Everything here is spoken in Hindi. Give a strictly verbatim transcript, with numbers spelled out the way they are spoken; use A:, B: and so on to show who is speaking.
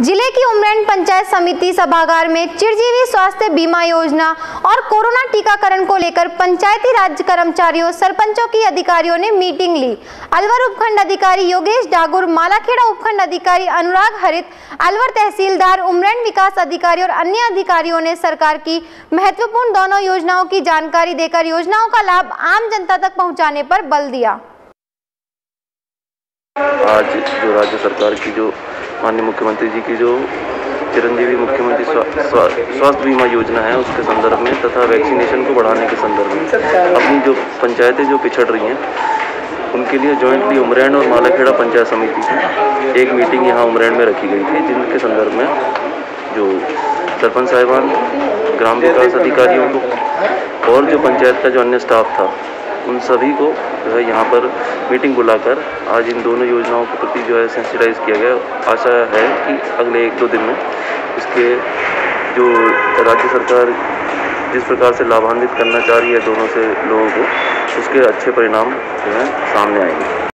A: जिले की उमरेंड पंचायत समिति सभागार में चिरजीवी स्वास्थ्य बीमा योजना और कोरोना टीकाकरण को लेकर पंचायती राज कर्मचारियों, सरपंचों की अधिकारियों ने मीटिंग ली। अलवर उपखंड अधिकारी योगेश डागुर, मालाखेड़ा उपखंड अधिकारी अनुराग हरित, अलवर तहसीलदार, उमरेंड विकास अधिकारी और अन्य अधिकारियों ने सरकार की महत्वपूर्ण दोनों योजनाओं की जानकारी देकर योजनाओं का लाभ आम जनता तक पहुँचाने पर बल दिया।
B: आज जो राज्य सरकार की जो माननीय मुख्यमंत्री जी की जो चिरंजीवी मुख्यमंत्री स्वास्थ्य बीमा योजना है उसके संदर्भ में तथा वैक्सीनेशन को बढ़ाने के संदर्भ में अपनी जो पंचायतें जो पिछड़ रही हैं उनके लिए जॉइंटली उमरेंड और मालाखेड़ा पंचायत समिति की एक मीटिंग यहाँ उमरेंड में रखी गई थी, जिनके संदर्भ में जो सरपंच साहिबान, ग्राम विकास अधिकारियों को और जो पंचायत का जो अन्य स्टाफ था उन सभी को जो है यहाँ पर मीटिंग बुलाकर आज इन दोनों योजनाओं के प्रति जो है सेंसिटाइज किया गया। आशा है कि अगले एक दो दिन में इसके जो राज्य सरकार जिस प्रकार से लाभान्वित करना चाह रही है दोनों से लोगों को, उसके अच्छे परिणाम जो है सामने आएंगे।